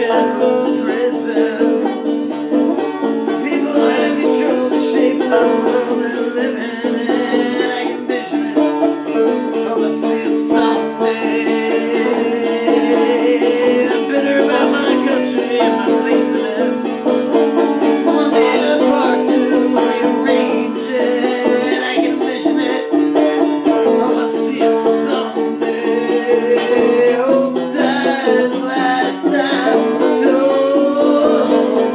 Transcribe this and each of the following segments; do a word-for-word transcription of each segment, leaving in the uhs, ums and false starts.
generals, prisons. People have control to shape the world they're living in. I can vision it. Hope I see it someday. I'm bitter about my country and my place in it. Want me a part to rearrange it. I can vision it. Hope I see it someday. Hope dies last time told.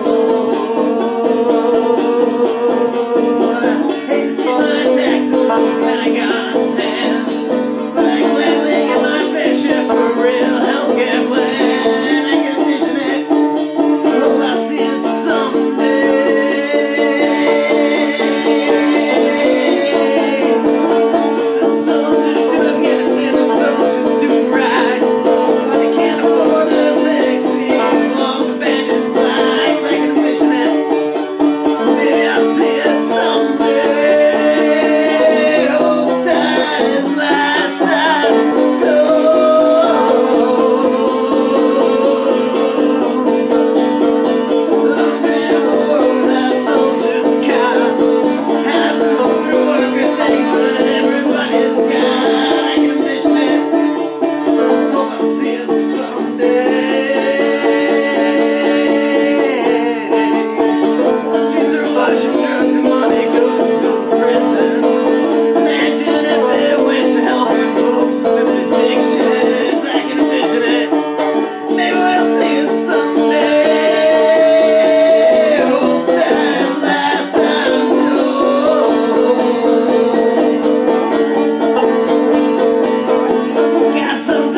I hate to see my taxes in the Pentagon's hand, but I gladly get my fair share for a real healthcare plan. I can vision it. Hope I see it someday. Send soldiers to Afghanistan and soldiers to Iraq, but they can't afford to fix these long abandoned blacks. I can vision it. Maybe I'll see it someday. Hope dies last time told. Long been a war without soldiers and cops. Houses for the worker, things that everybody's got. I can vision it. Hope I'll see it someday. The streets are awash in drugs and money goes to build prisons. Imagine if they went to helping folks with addictions. I can envision it. Maybe we'll see it someday. Hope dies last time told. Got some